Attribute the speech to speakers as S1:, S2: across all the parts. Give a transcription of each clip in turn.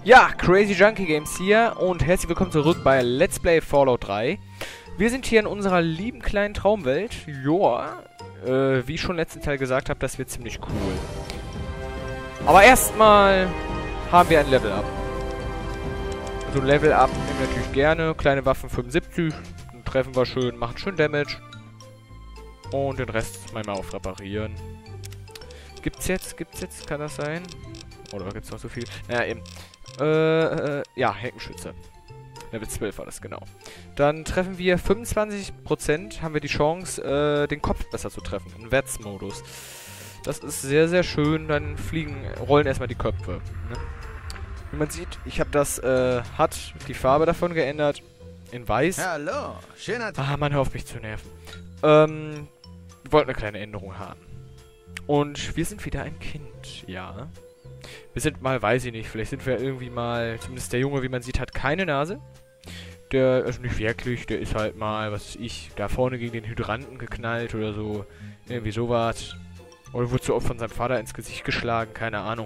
S1: Ja, Crazy Junkie Games hier und herzlich willkommen zurück bei Let's Play Fallout 3. Wir sind hier in unserer lieben kleinen Traumwelt. Joa, wie ich schon letzten Teil gesagt habe, das wird ziemlich cool. Aber erstmal haben wir ein Level-Up. Also Level-Up nehmen wir natürlich gerne. Kleine Waffen 75, dann treffen wir schön, machen schön Damage. Und den Rest mal auf reparieren. Gibt's jetzt, kann das sein? Oder gibt's noch so viel? Naja, eben. Ja, Heckenschütze. Level 12 war das, genau. Dann treffen wir 25%, haben wir die Chance, den Kopf besser zu treffen. Im Wertsmodus. Das ist sehr, sehr schön. Dann rollen erstmal die Köpfe. Ne? Wie man sieht, ich habe das, hat die Farbe davon geändert. In weiß.
S2: Hallo, schöner Tag.
S1: Ah, Mann, hör auf mich zu nerven. Wir wollten eine kleine Änderung haben. Und wir sind wieder ein Kind, ja. Wir sind mal, weiß ich nicht, vielleicht sind wir irgendwie mal, zumindest der Junge, wie man sieht, hat keine Nase. Der ist nicht wirklich, der ist halt mal, was weiß ich, da vorne gegen den Hydranten geknallt oder so. Irgendwie sowas. Oder wurde so oft von seinem Vater ins Gesicht geschlagen, keine Ahnung.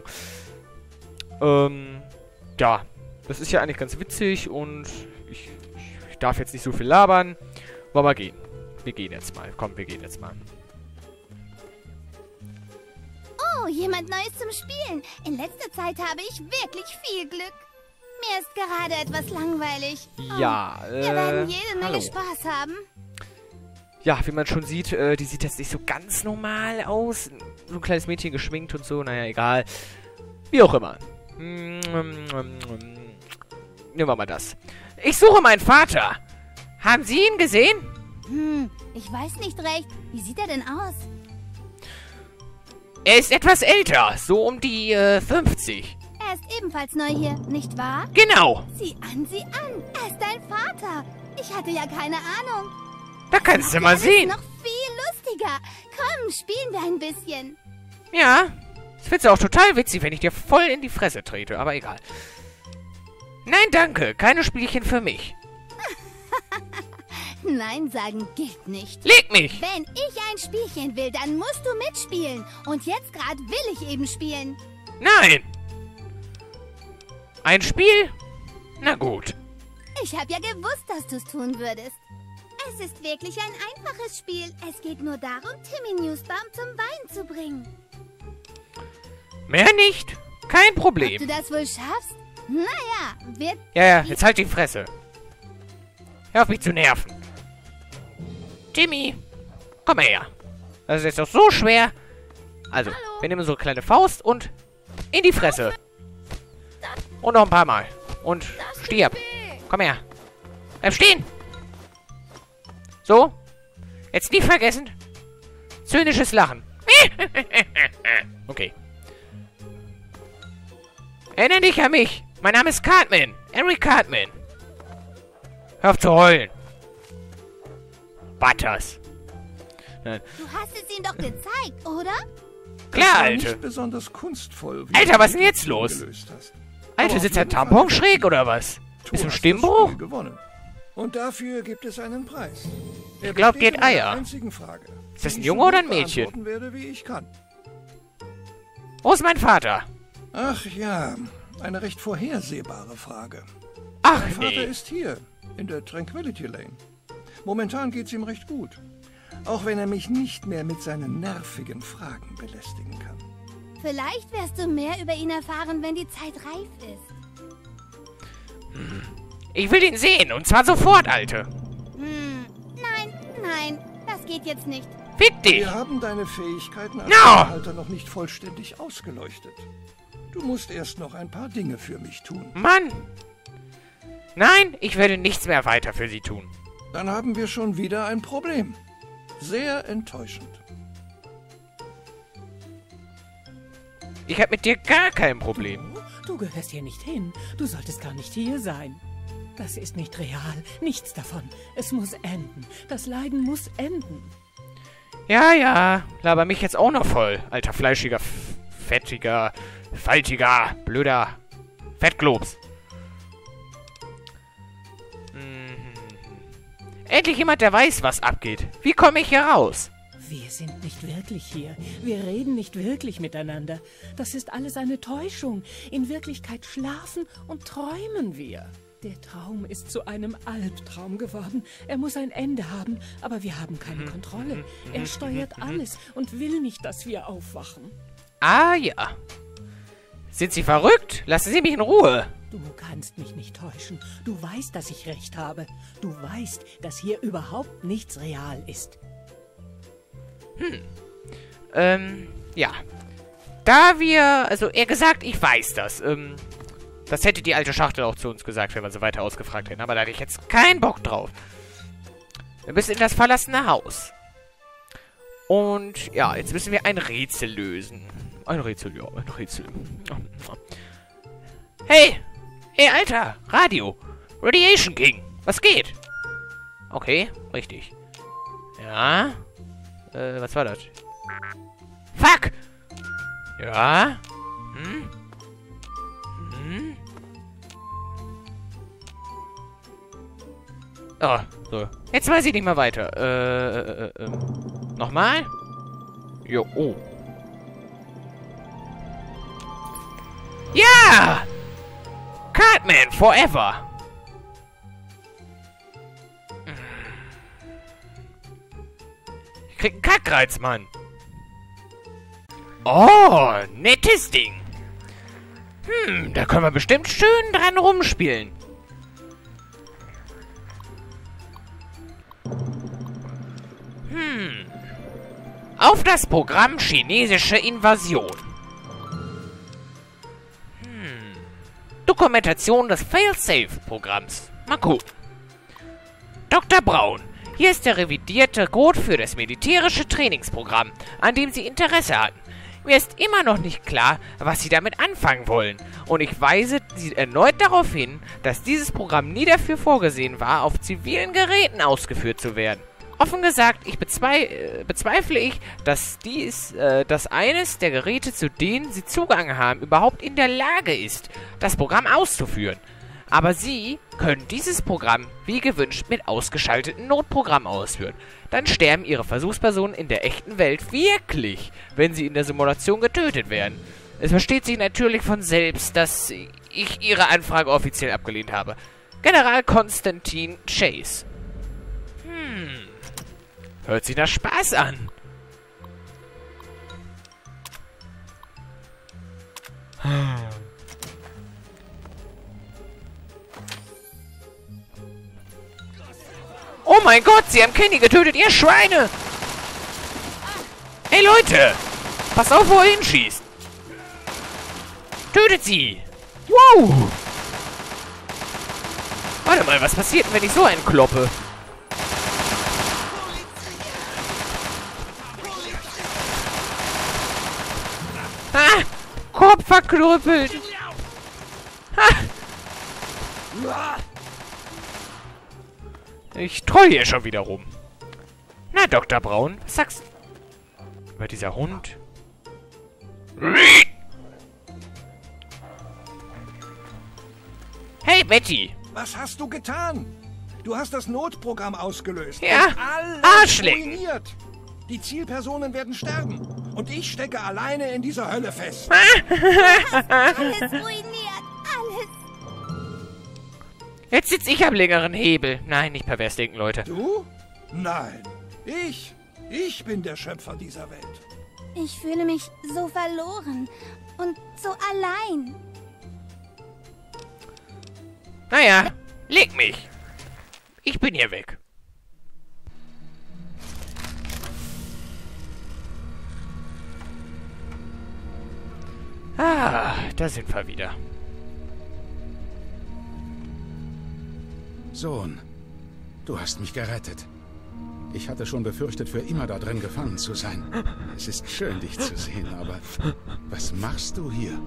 S1: Ja, das ist ja eigentlich ganz witzig und ich darf jetzt nicht so viel labern. Wollen wir mal gehen. Wir gehen jetzt mal. Komm, wir gehen jetzt mal.
S3: Oh, jemand Neues zum Spielen. In letzter Zeit habe ich wirklich viel Glück. Mir ist gerade etwas langweilig.
S1: Ja,
S3: wir werden jede Menge
S1: hallo.
S3: Spaß haben.
S1: Ja, wie man schon sieht, die sieht jetzt nicht so ganz normal aus. So ein kleines Mädchen geschminkt und so, naja, egal. Wie auch immer. Nehmen wir mal das. Ich suche meinen Vater. Haben Sie ihn gesehen?
S3: Ich weiß nicht recht. Wie sieht er denn aus?
S1: Er ist etwas älter, so um die 50.
S3: Er ist ebenfalls neu hier, nicht wahr?
S1: Genau.
S3: Sieh an, sieh an. Er ist dein Vater. Ich hatte ja keine Ahnung.
S1: Da kannst du mal
S3: Alles
S1: sehen.
S3: noch viel lustiger. Komm, spielen wir ein bisschen.
S1: Ja, das findest du auch total witzig, wenn ich dir voll in die Fresse trete, aber egal. Nein, danke, keine Spielchen für mich.
S3: Nein sagen gilt nicht.
S1: Leg mich!
S3: Wenn ich ein Spielchen will, dann musst du mitspielen. Und jetzt gerade will ich eben spielen.
S1: Nein! Ein Spiel? Na gut.
S3: Ich habe ja gewusst, dass du es tun würdest. Es ist wirklich ein einfaches Spiel. Es geht nur darum, Timmy Newsbaum zum Weinen zu bringen.
S1: Mehr nicht? Kein
S3: Ob du
S1: Problem.
S3: das wohl schaffst? Naja, wird...
S1: Ja, jetzt halt die Fresse. Hör auf mich zu nerven. Timmy, komm mal her. Das ist jetzt doch so schwer. Also, wir nehmen unsere kleine Faust und in die Fresse. Und noch ein paar Mal. Und stirb. Komm her. Bleib stehen. So. Jetzt nicht vergessen. Zynisches Lachen. Okay. Erinnere dich an mich. Mein Name ist Cartman. Eric Cartman. Hör auf zu heulen. Butters. Nein.
S3: Du hast es ihm doch gezeigt, oder?
S1: Klar,
S4: war
S1: Alter.
S4: nicht besonders kunstvoll, wie
S1: Alter,
S4: du
S1: was ist denn
S4: die
S1: jetzt
S4: Rätsel
S1: los?
S4: gelöst hast.
S1: Alter,
S4: Aber
S1: sitzt
S4: auf
S1: der
S4: jeden Fall
S1: Tampon
S4: hast
S1: schräg
S4: du-
S1: oder was?
S4: Du
S1: Ist ein
S4: hast das
S1: Stimmbruch?
S4: Spiel gewonnen. Und dafür gibt es einen Preis.
S1: Ich glaub, die hat
S4: besteht in einer
S1: Eier.
S4: einzigen Frage,
S1: Ist das ein
S4: die ich
S1: Junge
S4: so
S1: oder
S4: gut
S1: ein Mädchen?
S4: beantworten werde, wie ich kann.
S1: Wo ist mein Vater?
S4: Ach ja, eine recht vorhersehbare Frage.
S1: Ach,
S4: Mein Vater
S1: nee.
S4: ist hier, in der Tranquility Lane. Momentan geht's ihm recht gut. Auch wenn er mich nicht mehr mit seinen nervigen Fragen belästigen kann.
S3: Vielleicht wirst du mehr über ihn erfahren, wenn die Zeit reif ist.
S1: Ich will ihn sehen. Und zwar sofort, Alte.
S3: Nein, das geht jetzt nicht.
S1: Fick dich.
S4: Wir haben deine Fähigkeiten als
S1: No!
S4: Alter noch nicht vollständig ausgeleuchtet. Du musst erst noch ein paar Dinge für mich tun.
S1: Mann. Nein, ich werde nichts mehr weiter für sie tun.
S4: Dann haben wir schon wieder ein Problem. Sehr enttäuschend.
S1: Ich habe mit dir gar kein Problem.
S5: Du gehörst hier nicht hin. Du solltest gar nicht hier sein. Das ist nicht real. Nichts davon. Es muss enden. Das Leiden muss enden.
S1: Ja, ja. Laber mich jetzt auch noch voll. Alter, fleischiger, fettiger, faltiger, blöder Fettglobs. Endlich jemand, der weiß, was abgeht. Wie komme ich hier raus?
S5: Wir sind nicht wirklich hier. Wir reden nicht wirklich miteinander. Das ist alles eine Täuschung. In Wirklichkeit schlafen und träumen wir. Der Traum ist zu einem Albtraum geworden. Er muss ein Ende haben, aber wir haben keine Kontrolle. Er steuert alles und will nicht, dass wir aufwachen.
S1: Ah ja. Sind Sie verrückt? Lassen Sie mich in Ruhe.
S5: Du kannst mich nicht täuschen. Du weißt, dass ich recht habe. Du weißt, dass hier überhaupt nichts real ist.
S1: Ja. Da wir, also eher gesagt, ich weiß das. Das hätte die alte Schachtel auch zu uns gesagt, wenn wir so weiter ausgefragt hätten. Aber da hatte ich jetzt keinen Bock drauf. Wir müssen in das verlassene Haus. Und ja, jetzt müssen wir ein Rätsel lösen. Ein Rätsel, ja, ein Rätsel. Hey! Hey, Alter! Radio! Radiation King! Was geht? Okay, richtig. Ja? Was war das? Fuck! Ja? Oh, so. Jetzt weiß ich nicht mehr weiter. Nochmal? Jo, oh. Ja! Cartman Forever! Ich krieg einen Kackreiz, Mann. Oh, nettes Ding. Da können wir bestimmt schön dran rumspielen. Auf das Programm chinesische Invasion. Dokumentation des Failsafe-Programms. Mal gucken. Dr. Braun, hier ist der revidierte Code für das militärische Trainingsprogramm, an dem Sie Interesse hatten. Mir ist immer noch nicht klar, was Sie damit anfangen wollen. Und ich weise Sie erneut darauf hin, dass dieses Programm nie dafür vorgesehen war, auf zivilen Geräten ausgeführt zu werden. Offen gesagt, bezweifle ich, dass eines der Geräte, zu denen Sie Zugang haben, überhaupt in der Lage ist, das Programm auszuführen. Aber Sie können dieses Programm, wie gewünscht, mit ausgeschalteten Notprogrammen ausführen. Dann sterben Ihre Versuchspersonen in der echten Welt wirklich, wenn sie in der Simulation getötet werden. Es versteht sich natürlich von selbst, dass ich Ihre Anfrage offiziell abgelehnt habe. General Konstantin Chase. Hört sich nach Spaß an. Oh mein Gott, Sie haben Kenny getötet, ihr Schweine! Hey Leute! Passt auf, wo er hinschießt! Tötet sie! Wow! Warte mal, was passiert denn, wenn ich so einen kloppe? Ah! Kopf verkrüppelt! Ha! Ich troll hier schon wieder rum. Na, Dr. Braun, was sagst du über dieser Hund? Hey, Betty!
S4: Was hast du getan? Du hast das Notprogramm ausgelöst.
S1: Ja,
S4: und alles
S1: Arschlecken.
S4: ruiniert. Die Zielpersonen werden sterben. Und ich stecke alleine in dieser Hölle fest.
S3: Alles ruiniert, alles.
S1: Jetzt sitze ich am längeren Hebel. Nein, nicht pervers denken, Leute.
S4: Du? Nein. Ich bin der Schöpfer dieser Welt.
S3: Ich fühle mich so verloren und so allein.
S1: Naja, leg mich. Ich bin hier weg. Ah, da sind wir wieder.
S2: Sohn, du hast mich gerettet. Ich hatte schon befürchtet, für immer da drin gefangen zu sein. Es ist schön, dich zu sehen, aber was machst du hier?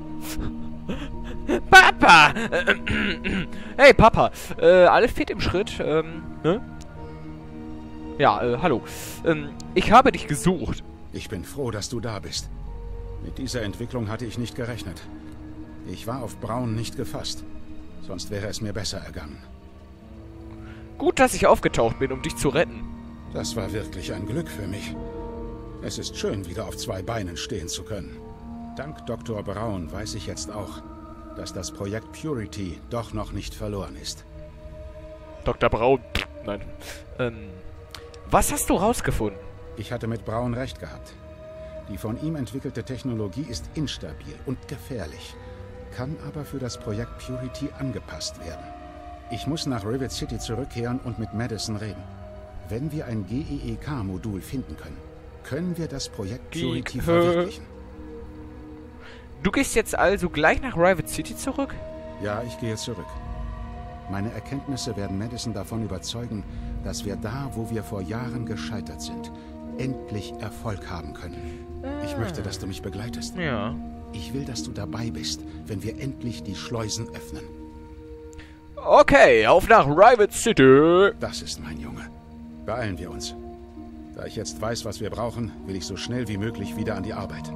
S1: Papa! Hey, Papa. Alles fit im Schritt, ne? Ja, hallo. Ich habe dich gesucht.
S2: Ich bin froh, dass du da bist. Mit dieser Entwicklung hatte ich nicht gerechnet. Ich war auf Braun nicht gefasst. Sonst wäre es mir besser ergangen.
S1: Gut, dass ich aufgetaucht bin, um dich zu retten.
S2: Das war wirklich ein Glück für mich. Es ist schön, wieder auf 2 Beinen stehen zu können. Dank Dr. Brown weiß ich jetzt auch, dass das Projekt Purity doch noch nicht verloren ist.
S1: Dr. Braun. Nein. Was hast du rausgefunden?
S2: Ich hatte mit Brown recht gehabt. Die von ihm entwickelte Technologie ist instabil und gefährlich, kann aber für das Projekt Purity angepasst werden. Ich muss nach Rivet City zurückkehren und mit Madison reden. Wenn wir ein GEEK-Modul finden können, können wir das Projekt Purity verwirklichen.
S1: Du gehst jetzt also gleich nach Rivet City zurück?
S2: Ja, ich gehe zurück. Meine Erkenntnisse werden Madison davon überzeugen, dass wir da, wo wir vor Jahren gescheitert sind, endlich Erfolg haben können. Ich möchte, dass du mich begleitest.
S1: Ja.
S2: Ich will, dass du dabei bist, wenn wir endlich die Schleusen öffnen.
S1: Okay, auf nach Rivet City.
S2: Das ist mein Junge. Beeilen wir uns. Da ich jetzt weiß, was wir brauchen, will ich so schnell wie möglich wieder an die Arbeit.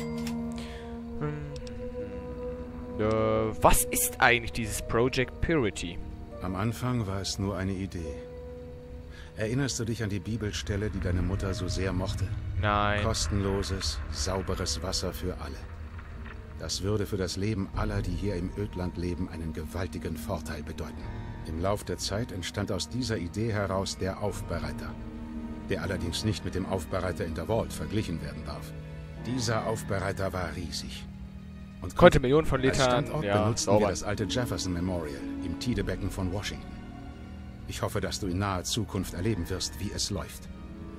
S1: Was ist eigentlich dieses Project Purity?
S2: Am Anfang war es nur eine Idee. Erinnerst du dich an die Bibelstelle, die deine Mutter so sehr mochte?
S1: Nein.
S2: Kostenloses, sauberes Wasser für alle. Das würde für das Leben aller, die hier im Ödland leben, einen gewaltigen Vorteil bedeuten. Im Lauf der Zeit entstand aus dieser Idee heraus der Aufbereiter, der allerdings nicht mit dem Aufbereiter in der Vault verglichen werden darf. Dieser Aufbereiter war riesig. Und
S1: Konnte Millionen von
S2: als
S1: Litern...
S2: Standort
S1: Ja,
S2: benutzten
S1: sauber.
S2: wir das alte Jefferson Memorial im Tidebecken von Washington. Ich hoffe, dass du in naher Zukunft erleben wirst, wie es läuft.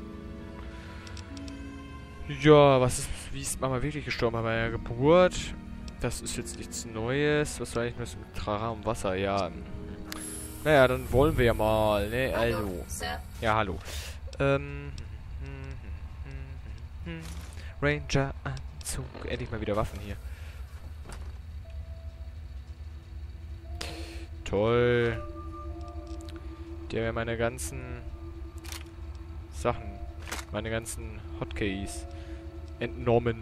S1: Ja, wie ist Mama wirklich gestorben? Bei der Geburt? Das ist jetzt nichts Neues. Was war eigentlich mit dem Trara und Wasser? Ja. Naja, dann wollen wir ja mal, ne? Also. Ja, hallo. Ranger-Anzug. Endlich mal wieder Waffen hier. Toll. Die haben ja meine ganzen Sachen, meine ganzen Hotkeys entnommen.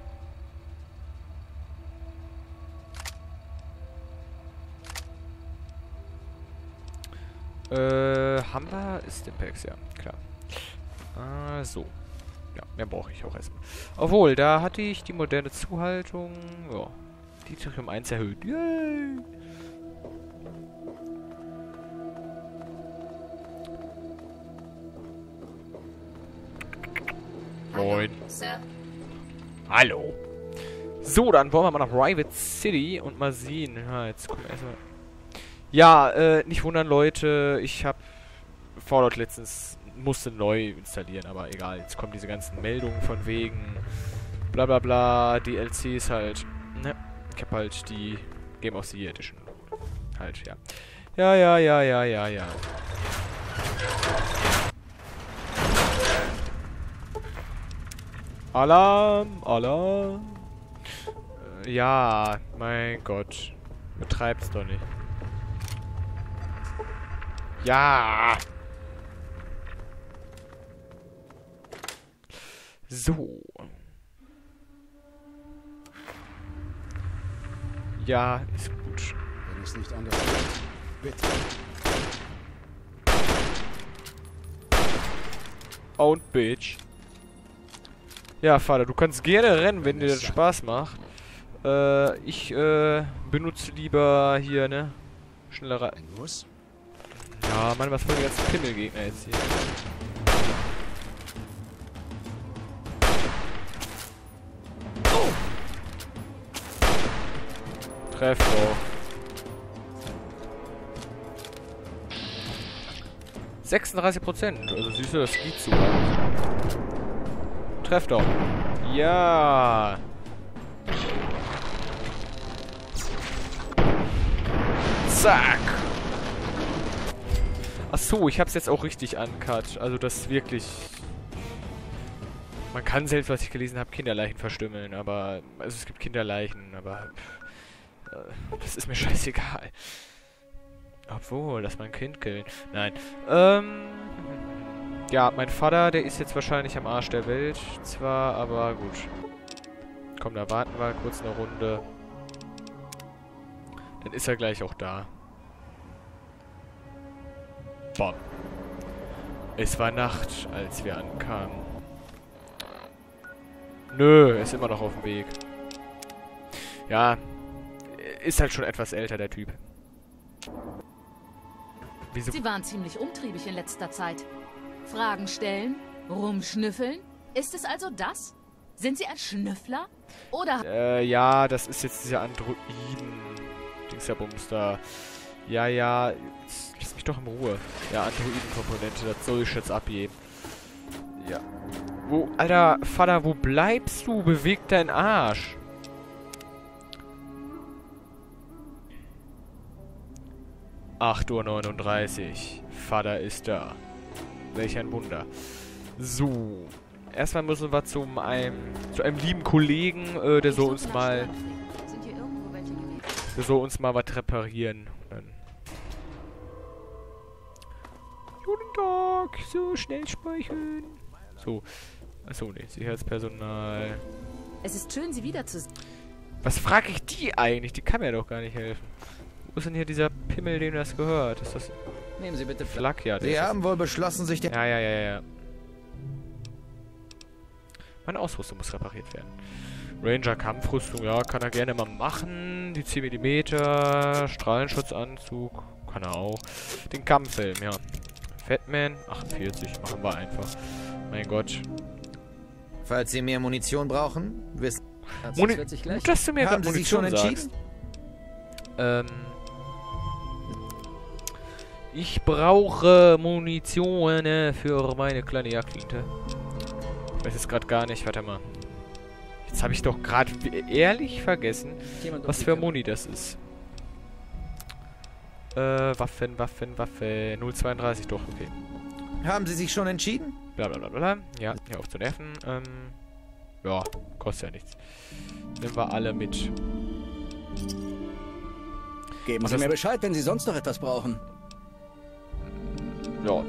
S1: Haben wir Stimpaks, ja, klar. So. Ja, mehr brauche ich auch erstmal. Obwohl, da hatte ich die moderne Zuhaltung. Ja. Die sich um 1 erhöht. Yay! Moin. Hallo. So, dann wollen wir mal nach Rivet City und mal sehen. Ja, jetzt kommen wir erstmal. Ja, nicht wundern, Leute. Ich habe Fallout letztens musste neu installieren, aber egal. Jetzt kommen diese ganzen Meldungen von wegen bla bla bla, DLCs halt. Ne? Ich habe halt die Game of the Year Edition. Halt, ja. Ja. Alarm, Alarm. Ja, mein Gott. Betreib's doch nicht. Ja. So. Ja, ist gut.
S2: Wenn es nicht anders geht, bitte.
S1: Und Bitch. Ja, Vater, du kannst gerne rennen, wenn dir das Spaß macht. Ich benutze lieber hier, ne? Schneller.
S2: Ein Muss?
S1: Ja, Mann, was für die ganzen Pimmelgegner jetzt hier. Treff doch. 36%. Also siehst du, das geht so. Treff doch. Ja. Zack. Ach so, ich hab's jetzt auch richtig uncut. Also das wirklich... Man kann selbst, was ich gelesen habe, Kinderleichen verstümmeln, aber... Also es gibt Kinderleichen, aber... das ist mir scheißegal. Obwohl, lass mal ein Kind killen. Nein. Ja, mein Vater, der ist jetzt wahrscheinlich am Arsch der Welt. Zwar, aber gut. Komm, da warten wir kurz eine Runde. Dann ist er gleich auch da. Bam. Es war Nacht, als wir ankamen. Nö, er ist immer noch auf dem Weg. Ja, ist halt schon etwas älter, der Typ. Wieso?
S6: Sie waren ziemlich umtriebig in letzter Zeit. Fragen stellen, rumschnüffeln. Ist es also das? Sind Sie ein Schnüffler? Oder...
S1: Ja, das ist jetzt dieser Androiden-Dingsabums da. Ja, jetzt lass mich doch in Ruhe. Ja, Androiden-Komponente, das soll ich jetzt abgeben. Ja. Wo, Alter, Vater, wo bleibst du? Beweg deinen Arsch. (8:39 Uhr). Vater ist da. Welch ein Wunder. So. Erstmal müssen wir zu einem lieben Kollegen, der soll uns mal...
S6: Sind hier irgendwo welche gewesen?
S1: Der soll uns mal was reparieren. Guten Tag. So, schnell speichern. So. Achso, nee, Sicherheitspersonal.
S6: Es ist schön, Sie wiederzusehen.
S1: Was frage ich die eigentlich? Die kann mir doch gar nicht helfen. Wo ist denn hier dieser Pimmel, dem das gehört? Ist das...
S7: Nehmen Sie bitte
S1: Flak? Ja,
S7: Sie haben wohl beschlossen, sich der...
S1: Ja. Meine Ausrüstung muss repariert werden. Ranger Kampfrüstung, ja, kann er gerne mal machen. Die 10 mm, Strahlenschutzanzug, kann er auch. Den Kampfhelm, ja. Fatman, 48, machen wir einfach. Mein Gott.
S7: Falls Sie mehr Munition brauchen, wissen...
S1: Gut, dass du mir
S7: Haben
S1: gerade
S7: Sie sich schon
S1: Munition
S7: entschieden?
S1: sagst. Ich brauche Munition für meine kleine Jagdflinte. Ich weiß jetzt gerade gar nicht, warte mal. Jetzt habe ich doch gerade ehrlich vergessen, was für Muni das ist. Waffen. 0,32 doch, okay.
S7: Haben Sie sich schon entschieden?
S1: Blablabla. Ja, hör auf zu nerven. Ja, kostet ja nichts. Nehmen wir alle mit.
S8: Geben Sie mir Bescheid, wenn Sie sonst noch etwas brauchen.
S1: Ja.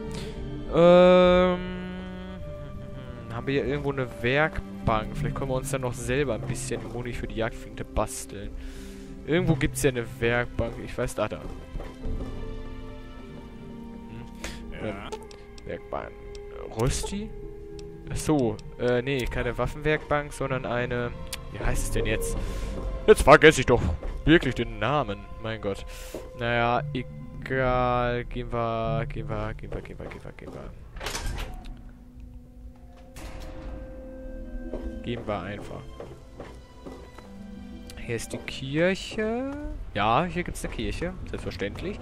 S1: Haben wir hier irgendwo eine Werkbank? Vielleicht können wir uns dann noch selber ein bisschen Muni für die Jagdflinte basteln. Irgendwo gibt es ja eine Werkbank. Ich weiß, da. Werkbank. Rösti? Achso, nee, keine Waffenwerkbank, sondern eine... Wie heißt es denn jetzt? Jetzt vergesse ich doch wirklich den Namen. Mein Gott. Naja, egal. Gehen wir. Gehen wir einfach. Hier ist die Kirche. Ja, hier gibt es eine Kirche. Selbstverständlich.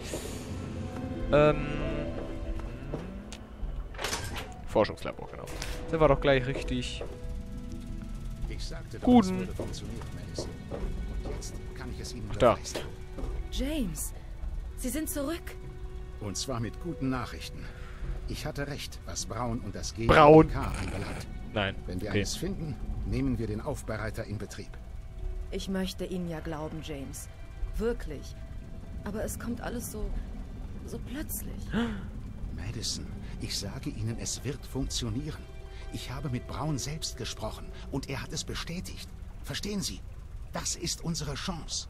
S1: Forschungslabor, genau. Sind wir doch gleich richtig.
S2: Ich sagte doch,
S1: Guten.
S2: es würde funktionieren, Madison. Und jetzt kann ich es Ihnen
S1: Da.
S2: beweisen.
S6: James, Sie sind zurück.
S2: Und zwar mit guten Nachrichten. Ich hatte recht, was Braun und das
S1: Braun.
S2: GEK anbelangt.
S1: Nein.
S2: Wenn wir
S1: Okay.
S2: eines finden, nehmen wir den Aufbereiter in Betrieb.
S9: Ich möchte Ihnen ja glauben, James. Wirklich. Aber es kommt alles so plötzlich.
S2: Madison, ich sage Ihnen, es wird funktionieren. Ich habe mit Braun selbst gesprochen und er hat es bestätigt. Verstehen Sie? Das ist unsere Chance.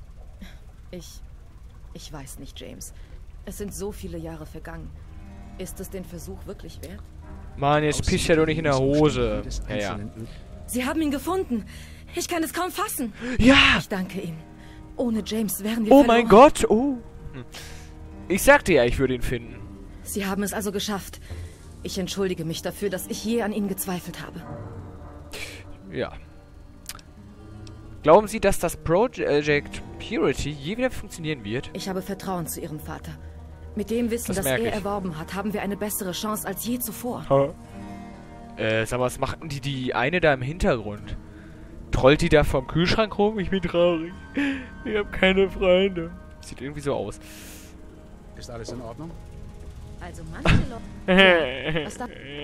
S9: Ich weiß nicht, James. Es sind so viele Jahre vergangen. Ist es den Versuch wirklich wert?
S1: Mann, jetzt pisst ja doch nicht in der Hose. Ja.
S9: Sie haben ihn gefunden. Ich kann es kaum fassen.
S1: Ja!
S9: Ich danke Ihnen. Ohne James wären wir
S1: Oh
S9: verloren.
S1: mein Gott! Oh! Ich sagte ja, ich würde ihn finden.
S9: Sie haben es also geschafft. Ich entschuldige mich dafür, dass ich je an Ihnen gezweifelt habe.
S1: Ja. Glauben Sie, dass das Project Purity je wieder funktionieren wird?
S9: Ich habe Vertrauen zu Ihrem Vater. Mit dem Wissen,
S1: Das
S9: das
S1: merke
S9: er
S1: ich.
S9: erworben hat, haben wir eine bessere Chance als je zuvor.
S1: Sag mal, was machten die eine da im Hintergrund? Trollt die da vorm Kühlschrank rum? Ich bin traurig. Ich habe keine Freunde. Sieht irgendwie so aus.
S2: Ist alles in Ordnung?
S6: Also manche Leute... Was da...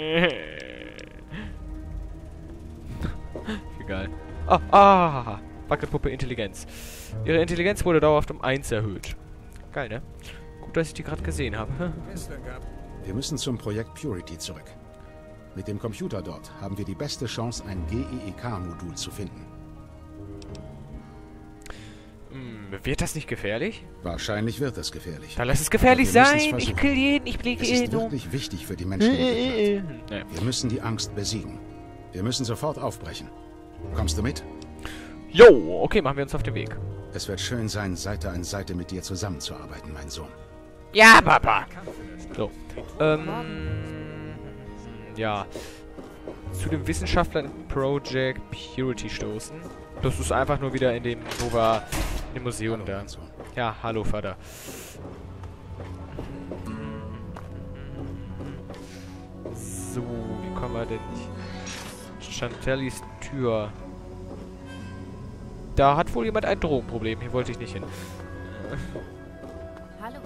S1: Egal. Wackelpuppe Intelligenz. Ihre Intelligenz wurde dauerhaft um 1 erhöht. Geil, ne? Gut, dass ich die gerade gesehen habe.
S2: Wir müssen zum Projekt Purity zurück. Mit dem Computer dort haben wir die beste Chance, ein GEK-Modul zu finden.
S1: Wird das nicht gefährlich?
S2: Wahrscheinlich wird es gefährlich.
S1: Dann lass es gefährlich
S2: Aber wir müssen's
S1: sein.
S2: versuchen.
S1: Ich kill jeden, ich blicke
S2: Es ist
S1: jeden um.
S2: wirklich wichtig für die Menschen.
S1: Naja.
S2: Wir müssen die Angst besiegen. Wir müssen sofort aufbrechen. Kommst du mit?
S1: Jo, okay, machen wir uns auf den Weg.
S2: Es wird schön sein, Seite an Seite mit dir zusammenzuarbeiten, mein Sohn.
S1: Ja, Papa! So, ja. Zu dem Wissenschaftler in Project Purity stoßen. Das ist einfach nur wieder in dem, wo wir im Museum da. Ja, hallo, Vater. So, wie kommen wir denn nicht? Chantellis Tür. Da hat wohl jemand ein Drogenproblem. Hier wollte ich nicht hin.
S6: Hallo.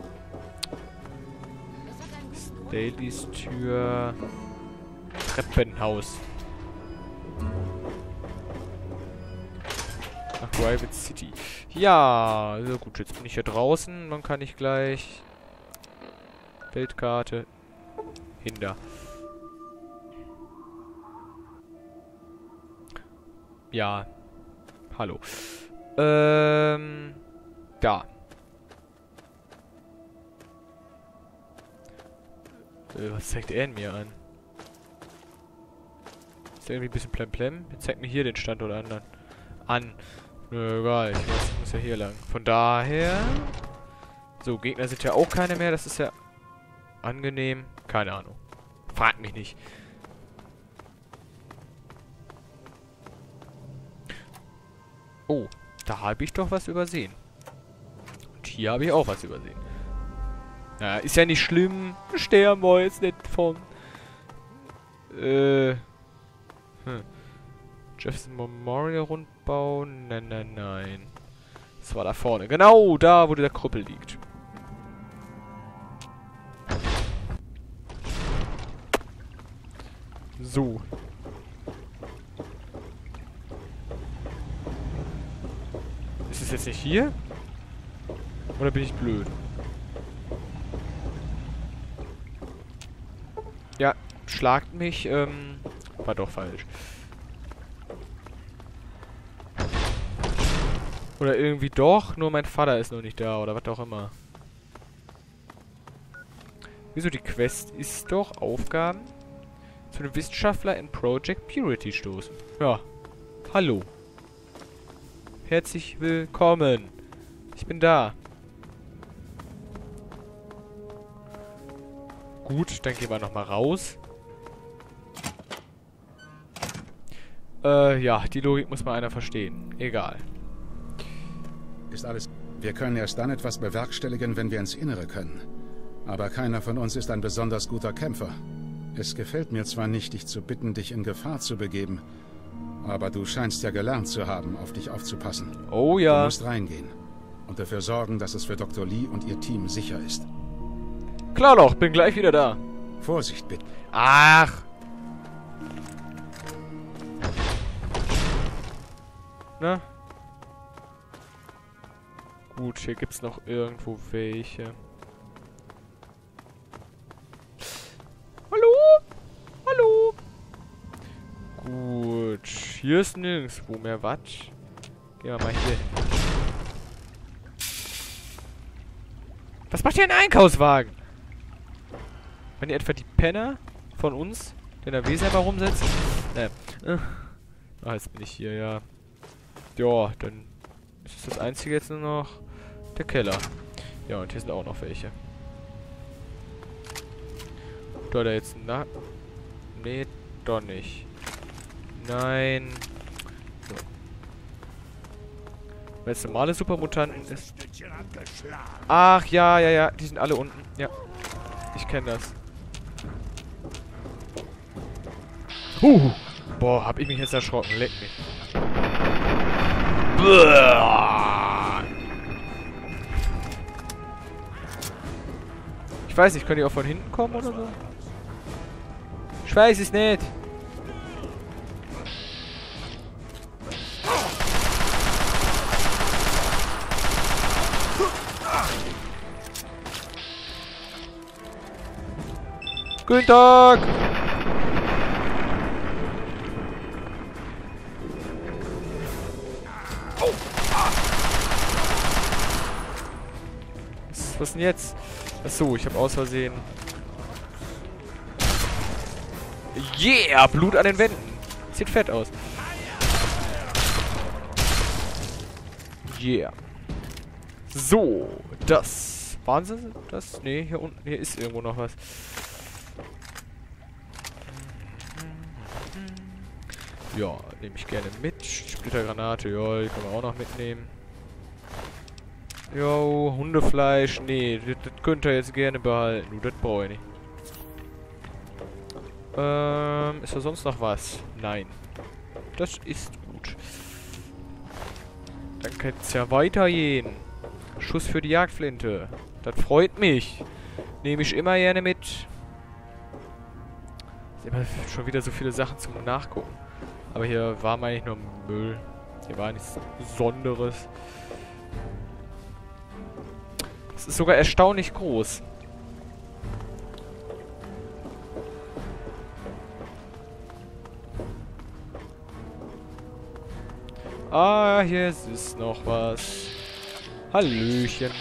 S1: Dailies Tür. Treppenhaus. Nach Private City. Ja, so gut, jetzt bin ich hier draußen. Dann kann ich gleich... Weltkarte. Hinter. Ja. Hallo. Da. Was zeigt er in mir an? Ist irgendwie ein bisschen plemplem. Jetzt zeigt mir hier den Standort an. Nö, egal. Ich weiß, ich muss ja hier lang. Von daher... So, Gegner sind ja auch keine mehr. Das ist ja angenehm. Keine Ahnung. Fragt mich nicht. Oh, da habe ich doch was übersehen. Und hier habe ich auch was übersehen. Ja, ist ja nicht schlimm. Sterben wir jetzt nicht von... Jefferson Memorial Rundbau. Nein. Das war da vorne. Genau, da, wo der Krüppel liegt. So. Ist es jetzt nicht hier? Oder bin ich blöd? Ja, schlagt mich, war doch falsch. Oder irgendwie doch, nur mein Vater ist noch nicht da, oder was auch immer. Wieso, die Quest ist doch Aufgaben zu einem Wissenschaftler in Project Purity stoßen. Ja, hallo. Herzlich willkommen. Ich bin da. Gut, dann gehen wir nochmal raus. Ja, die Logik muss mal einer verstehen. Egal.
S2: Ist alles... Wir können erst dann etwas bewerkstelligen, wenn wir ins Innere können. Aber keiner von uns ist ein besonders guter Kämpfer. Es gefällt mir zwar nicht, dich zu bitten, dich in Gefahr zu begeben, aber du scheinst ja gelernt zu haben, auf dich aufzupassen.
S1: Oh ja.
S2: Du musst reingehen und dafür sorgen, dass es für Dr. Lee und ihr Team sicher ist.
S1: Klar doch, bin gleich wieder da.
S2: Vorsicht bitte.
S1: Ach. Na? Gut, hier gibt's noch irgendwo welche. Hallo? Hallo? Gut, hier ist nirgendwo mehr was. Gehen wir mal hier hin. Was macht hier ein Einkaufswagen? Wenn ihr etwa die Penner von uns, der in der Weser mal rumsetzt? Ah, jetzt bin ich hier, ja. Ja, dann ist das einzige jetzt nur noch der Keller. Ja, und hier sind auch noch welche. Da der jetzt... Na... Nee, doch nicht. Nein. So. Wenn es normale Supermutanten ist... Ach, ja. Die sind alle unten. Ja. Ich kenne das. Boah, hab ich mich jetzt erschrocken. Leck mich. Ich weiß nicht, können die auch von hinten kommen oder so? Ich weiß es nicht. Guten Tag! Was denn jetzt? Achso, ich habe aus Versehen... Yeah! Blut an den Wänden. Sieht fett aus. Yeah. So, das. Waren sie das? Ne, hier unten. Hier ist irgendwo noch was. Ja, nehme ich gerne mit. Splittergranate, ja, die können wir auch noch mitnehmen. Jo, Hundefleisch. Nee, das könnt ihr jetzt gerne behalten. Das brauche ich nicht. Ist da sonst noch was? Nein. Das ist gut. Dann kann es ja weitergehen. Schuss für die Jagdflinte. Das freut mich. Nehme ich immer gerne mit. Ist immer schon wieder so viele Sachen zum Nachgucken. Aber hier war eigentlich nur Müll. Hier war nichts Besonderes. Es ist sogar erstaunlich groß. Ah, hier ist noch was. Hallöchen.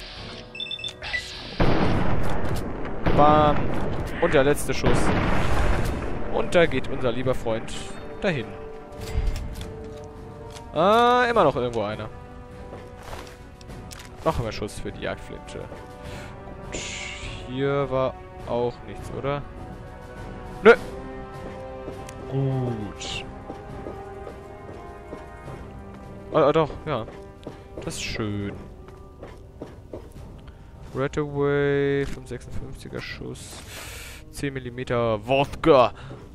S1: Bam. Und der letzte Schuss. Und da geht unser lieber Freund dahin. Ah, immer noch irgendwo einer. Noch mehr Schuss für die Jagdflinte. Gut. Hier war auch nichts, oder? Nö. Gut. Ah, doch, ja. Das ist schön. Right away. 5,56er Schuss. 10 mm Wodka.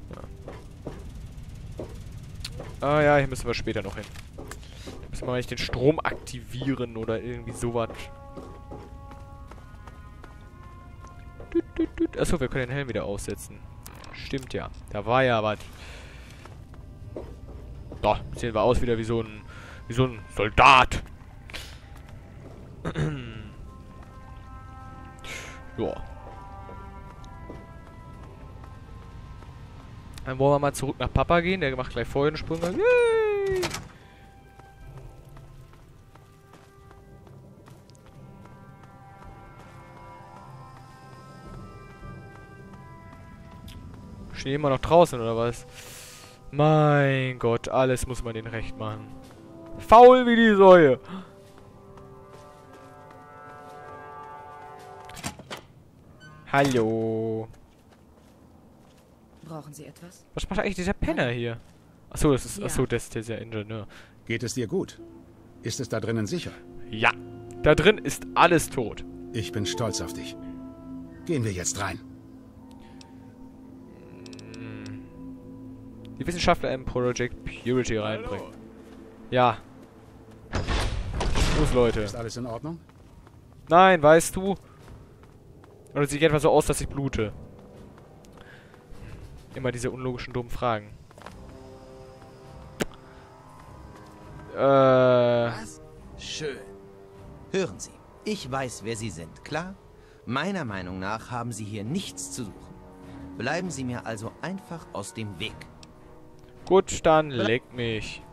S1: Ja. Ah ja, hier müssen wir später noch hin. Da müssen wir mal nicht den Strom aktivieren oder irgendwie sowas. Achso, wir können den Helm wieder aussetzen. Stimmt ja. Da war ja was. Doch, sehen wir aus wieder wie so ein Soldat. Ja. Dann wollen wir mal zurück nach Papa gehen. Der macht gleich vorher einen Sprung. Yay! Stehen immer noch draußen, oder was? Mein Gott, alles muss man denen recht machen. Faul wie die Säue. Hallo.
S9: Brauchen Sie etwas?
S1: Was macht eigentlich dieser Penner hier? Achso, das ist. Achso, das ist der Ingenieur.
S2: Geht es dir gut? Ist es da drinnen sicher?
S1: Ja. Da drin ist alles tot.
S2: Ich bin stolz auf dich. Gehen wir jetzt rein.
S1: Die Wissenschaftler im Project Purity reinbringen. Ja. Los, Leute.
S2: Ist alles in Ordnung?
S1: Nein, weißt du? Oder sieht etwa so aus, dass ich blute. Immer diese unlogischen, dummen Fragen.
S10: Was? Schön. Hören Sie, ich weiß, wer Sie sind, klar? Meiner Meinung nach haben Sie hier nichts zu suchen. Bleiben Sie mir also einfach aus dem Weg.
S1: Gut, dann leck mich.